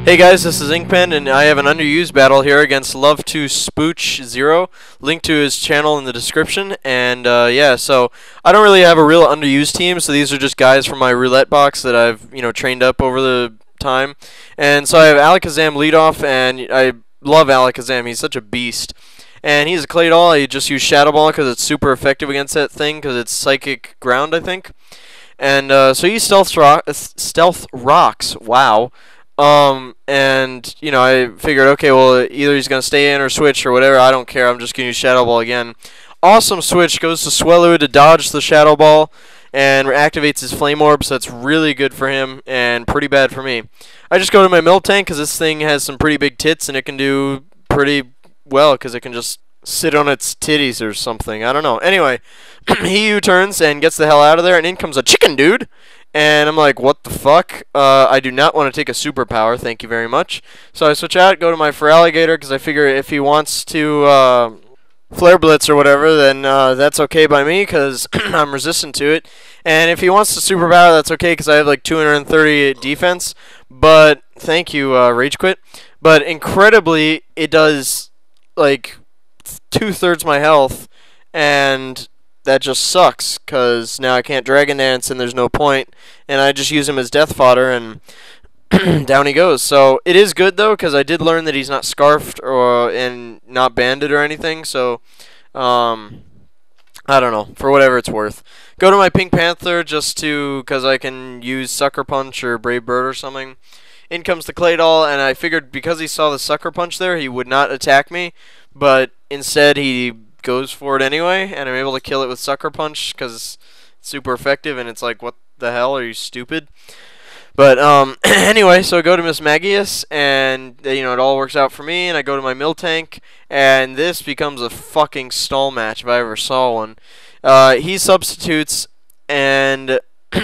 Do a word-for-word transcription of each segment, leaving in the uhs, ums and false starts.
Hey guys, this is Inkpen, and I have an Underused Battle here against love to spooch zero. Link to his channel in the description. And uh, yeah, so I don't really have a real Underused team, so these are just guys from my roulette box that I've you know trained up over the time. And so I have Alakazam leadoff, and I love Alakazam. He's such a beast. And he's a Clay Doll. I just use Shadow Ball because it's super effective against that thing because it's Psychic Ground, I think. And uh, so he stealth, rock, stealth rocks. Wow. Um, and, you know, I figured, okay, well, either he's going to stay in or switch or whatever. I don't care. I'm just going to use Shadow Ball again. Awesome switch. Goes to Swellow to dodge the Shadow Ball and activates his Flame Orb, so that's really good for him and pretty bad for me. I just go to my Miltank because this thing has some pretty big tits and it can do pretty well because it can just sit on its titties or something. I don't know. Anyway, he U-turns and gets the hell out of there, and in comes a chicken dude. And I'm like, what the fuck? Uh, I do not want to take a superpower, thank you very much. So I switch out, go to my Feralligator, because I figure if he wants to uh, Flare Blitz or whatever, then uh, that's okay by me, because I'm resistant to it. And if he wants the superpower, that's okay, because I have like two hundred thirty defense. But, thank you, uh, Rage Quit. But incredibly, it does, like, two-thirds my health, and that just sucks, because now I can't Dragon Dance and there's no point, and I just use him as death fodder, and down he goes. So it is good, though, because I did learn that he's not Scarfed or and not Banded or anything, so um, I don't know, for whatever it's worth. Go to my Pink Panther just to, because I can use Sucker Punch or Brave Bird or something. In comes the Clay Doll, and I figured because he saw the Sucker Punch there, he would not attack me, but instead he goes for it anyway, and I'm able to kill it with Sucker Punch because it's super effective, and it's like, what the hell, are you stupid? But um, anyway, so I go to Miss Magius, and you know it all works out for me, and I go to my Miltank, and this becomes a fucking stall match if I ever saw one. Uh, he substitutes, and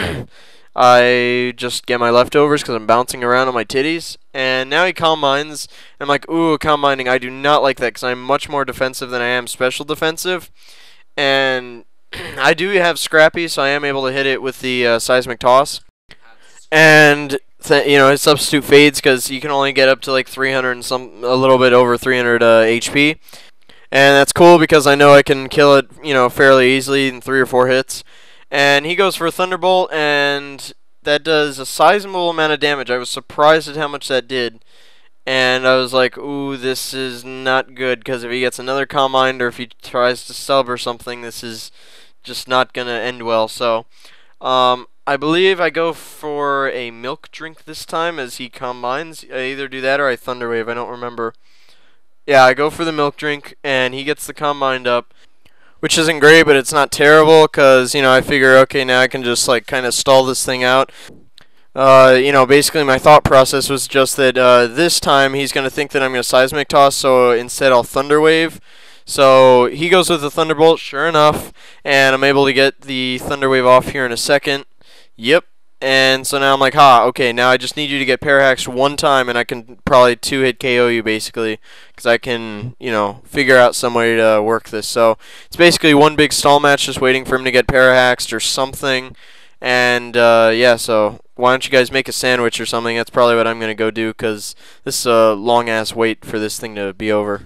I just get my leftovers because I'm bouncing around on my titties. And now he Calm Minds. I'm like, ooh, Calm Minding. I do not like that because I'm much more defensive than I am special defensive. And I do have Scrappy, so I am able to hit it with the uh, Seismic Toss. And, th you know, his substitute fades because you can only get up to like three hundred and some, a little bit over three hundred uh, H P. And that's cool because I know I can kill it, you know, fairly easily in three or four hits. And he goes for a Thunderbolt, and that does a sizable amount of damage. I was surprised at how much that did. And I was like, ooh, this is not good, because if he gets another Calm Mind, or if he tries to sub or something, this is just not going to end well. So, um, I believe I go for a Milk Drink this time as he Calm Minds. I either do that or I Thunder Wave, I don't remember. Yeah, I go for the Milk Drink, and he gets the Calm Mind up. Which isn't great, but it's not terrible, because, you know, I figure, okay, now I can just, like, kind of stall this thing out. Uh, you know, basically my thought process was just that uh, this time he's going to think that I'm going to Seismic Toss, so instead I'll Thunder Wave. So he goes with the Thunderbolt, sure enough, and I'm able to get the Thunder Wave off here in a second. Yep. And so now I'm like, ha, okay, now I just need you to get Parahaxed one time, and I can probably two-hit K O you, basically, because I can, you know, figure out some way to work this. So it's basically one big stall match, just waiting for him to get Parahaxed or something. And, uh, yeah, so why don't you guys make a sandwich or something? That's probably what I'm going to go do, because this is a long-ass wait for this thing to be over.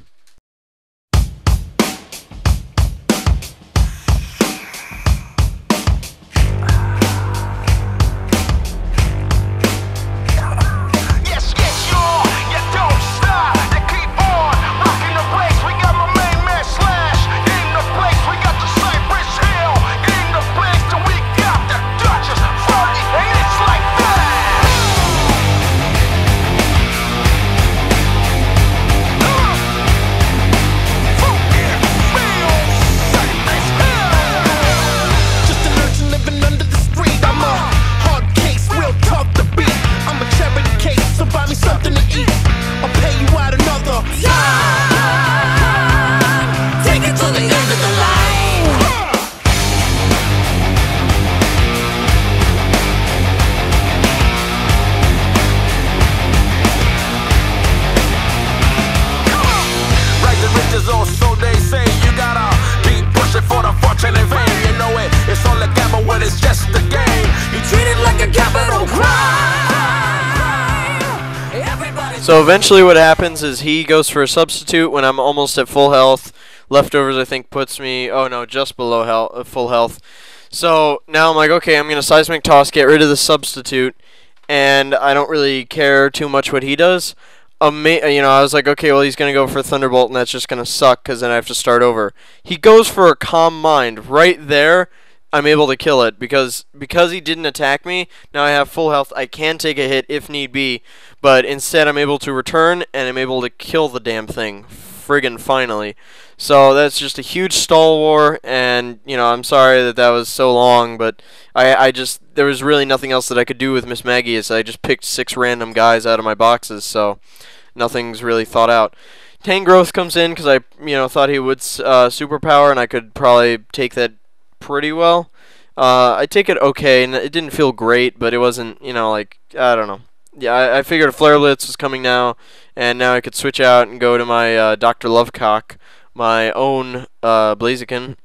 So eventually what happens is he goes for a substitute when I'm almost at full health. Leftovers, I think, puts me, oh no, just below health, full health. So now I'm like, okay, I'm going to seismic toss, get rid of the substitute, and I don't really care too much what he does. Ama you know, I was like, okay, well, he's going to go for Thunderbolt, and that's just going to suck because then I have to start over. He goes for a Calm Mind. Right there, I'm able to kill it because because he didn't attack me. Now I have full health. I can take a hit if need be, but instead I'm able to return, and I'm able to kill the damn thing. Friggin' finally. So that's just a huge stall war, and you know, I'm sorry that that was so long, but I I just there was really nothing else that I could do with Miss Maggie, so I just picked six random guys out of my boxes, so nothing's really thought out. Tangrowth comes in because I you know thought he would uh, superpower, and I could probably take that pretty well. Uh, I take it okay, and it didn't feel great, but it wasn't you know like I don't know. Yeah, I, I figured a Flare Blitz was coming now, and now I could switch out and go to my uh, Doctor Lovecock, my own uh, Blaziken,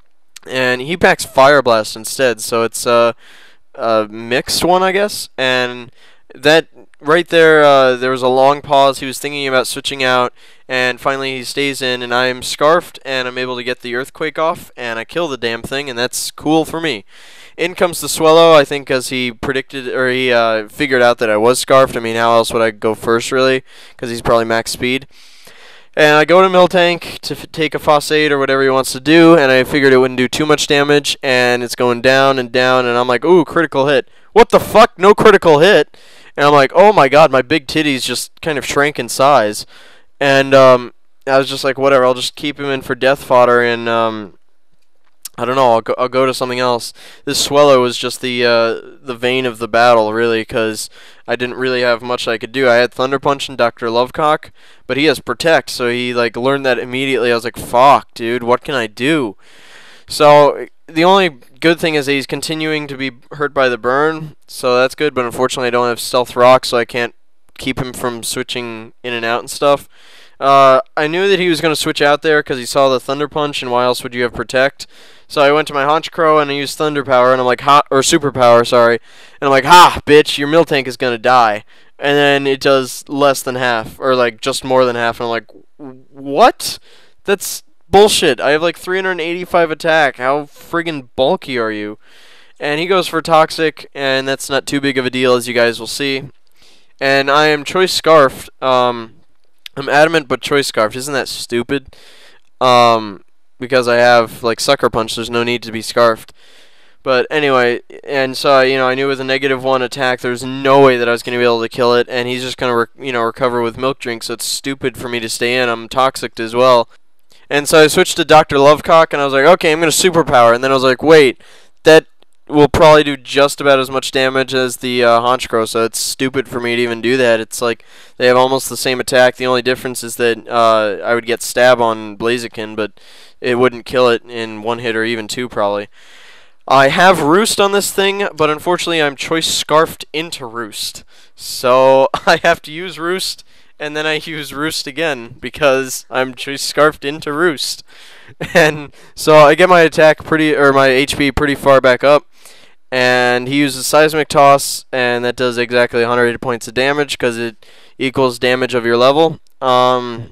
and he packs Fire Blast instead, so it's uh, a mixed one, I guess, and that right there, uh, there was a long pause. He was thinking about switching out, and finally he stays in, and I'm Scarfed, and I'm able to get the Earthquake off, and I kill the damn thing, and that's cool for me. In comes the Swellow, I think, as he predicted, or he uh, figured out that I was Scarfed. I mean, how else would I go first, really? Because he's probably max speed. And I go to Miltank to f take a Phosphate or whatever he wants to do, and I figured it wouldn't do too much damage, and it's going down and down, and I'm like, ooh, critical hit. What the fuck? No critical hit. And I'm like, oh my god, my big titties just kind of shrank in size. And um, I was just like, whatever, I'll just keep him in for death fodder, and um, I don't know, I'll go, I'll go to something else. This Swellow was just the uh, the vein of the battle, really, because I didn't really have much I could do. I had Thunder Punch and Doctor Lovecock, but he has Protect, so he like learned that immediately. I was like, fuck, dude, what can I do? So the only good thing is that he's continuing to be hurt by the burn, so that's good, but unfortunately I don't have Stealth Rock, so I can't keep him from switching in and out and stuff. Uh, I knew that he was going to switch out there because he saw the Thunder Punch, and why else would you have Protect? So I went to my Haunch Crow and I used Thunder Power, and I'm like, ha, or Super Power, sorry. And I'm like, ha, bitch, your Miltank is going to die. And then it does less than half, or like just more than half, and I'm like, what? That's bullshit. I have like three hundred eighty-five attack. How friggin' bulky are you? And he goes for Toxic, and that's not too big of a deal, as you guys will see. And I am Choice Scarfed. Um, I'm adamant but Choice Scarfed. Isn't that stupid? Um, because I have like Sucker Punch, there's no need to be Scarfed. But anyway, and so you know, I knew with a negative one attack, there's no way that I was going to be able to kill it, and he's just going to you know recover with Milk Drink, so it's stupid for me to stay in. I'm Toxic as well. And so I switched to Doctor Lovecock, and I was like, okay, I'm going to Superpower. And then I was like, wait, that will probably do just about as much damage as the uh, Haunch Crow, so it's stupid for me to even do that. It's like they have almost the same attack. The only difference is that uh, I would get Stab on Blaziken, but it wouldn't kill it in one hit or even two, probably. I have Roost on this thing, but unfortunately I'm Choice Scarfed into Roost. So I have to use Roost, and then I use Roost again, because I'm Choice Scarfed into Roost. And so I get my attack pretty, or my H P pretty far back up, and he uses Seismic Toss, and that does exactly one hundred eighty points of damage, because it equals damage of your level. Um...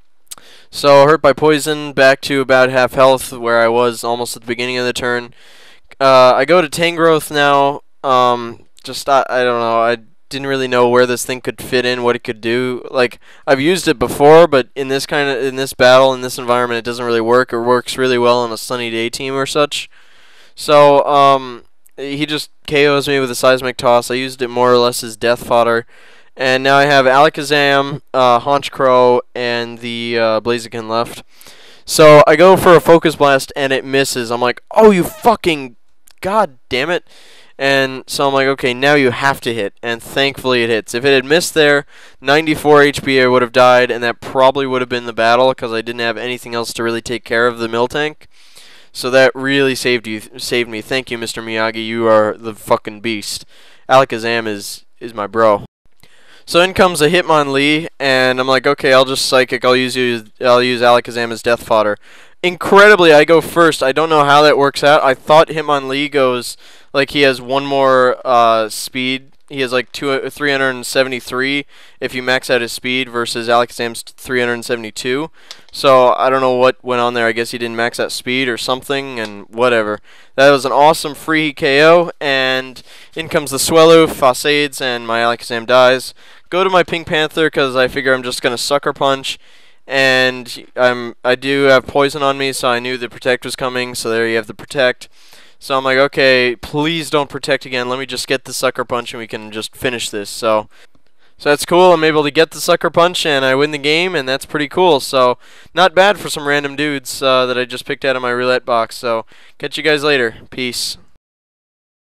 So hurt by poison, back to about half health, where I was almost at the beginning of the turn. Uh, I go to Tangrowth now. Um, just I, I don't know. I didn't really know where this thing could fit in, what it could do. Like I've used it before, but in this kind of in this battle, in this environment, it doesn't really work. It works really well on a sunny day team or such. So um, he just K Os me with a Seismic Toss. I used it more or less as death fodder. And now I have Alakazam, uh, Haunch Crow, and the uh, Blaziken left. So I go for a Focus Blast, and it misses. I'm like, oh, you fucking... God damn it. And so I'm like, okay, now you have to hit. And thankfully it hits. If it had missed there, ninety-four H P, I would have died, and that probably would have been the battle, because I didn't have anything else to really take care of the Miltank. So that really saved you, saved me. Thank you, Mister Miyagi. You are the fucking beast. Alakazam is, is my bro. So in comes a Hitmonlee, and I'm like, okay, I'll just Psychic. I'll use you. I'll use Alakazam as death fodder. Incredibly, I go first. I don't know how that works out. I thought Hitmonlee goes like he has one more uh, speed he has like two, three hundred seventy-three if you max out his speed versus Alakazam's three hundred seventy-two. So I don't know what went on there. I guess he didn't max out speed or something, and whatever. That was an awesome free K O, and in comes the Swellow, Facades, and my Alakazam dies. Go to my Pink Panther because I figure I'm just going to Sucker Punch. And I'm, I do have poison on me, so I knew the Protect was coming, so there you have the Protect. So I'm like, okay, please don't Protect again. Let me just get the Sucker Punch and we can just finish this. So so that's cool. I'm able to get the Sucker Punch and I win the game, and that's pretty cool. So not bad for some random dudes uh, that I just picked out of my roulette box. So catch you guys later. Peace.